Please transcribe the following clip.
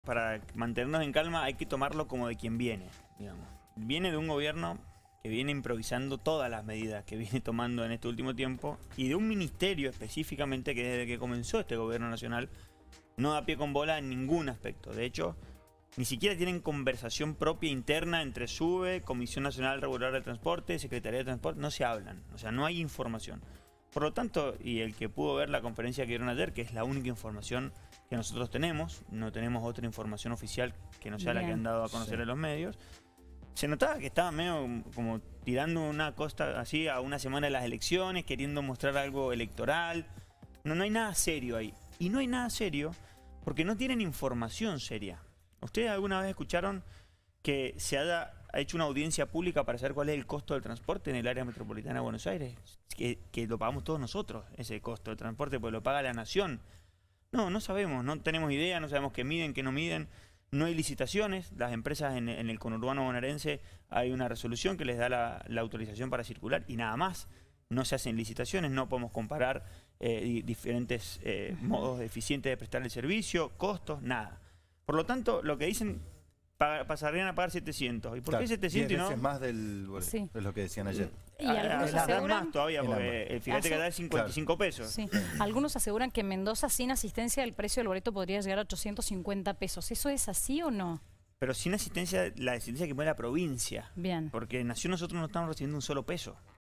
para mantenernos en calma hay que tomarlo como de quien viene, digamos. Viene de un gobierno que viene improvisando todas las medidas que viene tomando en este último tiempo y de un ministerio específicamente que desde que comenzó este gobierno nacional no da pie con bola en ningún aspecto. De hecho, ni siquiera tienen conversación propia interna entre SUBE, Comisión Nacional Reguladora de Transporte, Secretaría de Transporte, no se hablan, o sea, no hay información. Por lo tanto, y el que pudo ver la conferencia que dieron ayer, que es la única información que nosotros tenemos, no tenemos otra información oficial que no sea la que han dado a conocer en los medios, se notaba que estaba medio como tirando una costa así a una semana de las elecciones, queriendo mostrar algo electoral. No hay nada serio ahí. Y no hay nada serio porque no tienen información seria. ¿Ustedes alguna vez escucharon que se ha hecho una audiencia pública para saber cuál es el costo del transporte en el área metropolitana de Buenos Aires? Que lo pagamos todos nosotros, ese costo del transporte, porque lo paga la nación. No sabemos, no tenemos idea, no sabemos qué miden, qué no miden. No hay licitaciones, las empresas en el conurbano bonaerense hay una resolución que les da la autorización para circular y nada más. No se hacen licitaciones, no podemos comparar diferentes modos eficientes de prestar el servicio, costos, nada. Por lo tanto, lo que dicen, pasarían a pagar 700. ¿Y por qué 700 y no? 10 veces más del boleto, es lo que decían ayer. Y algunos aseguran más todavía, porque fíjate que da 55 pesos. Sí. Algunos aseguran que en Mendoza, sin asistencia, el precio del boleto podría llegar a 850 pesos. ¿Eso es así o no? Pero sin asistencia, la asistencia que pone la provincia. Bien. Porque en Nación nosotros no estamos recibiendo un solo peso.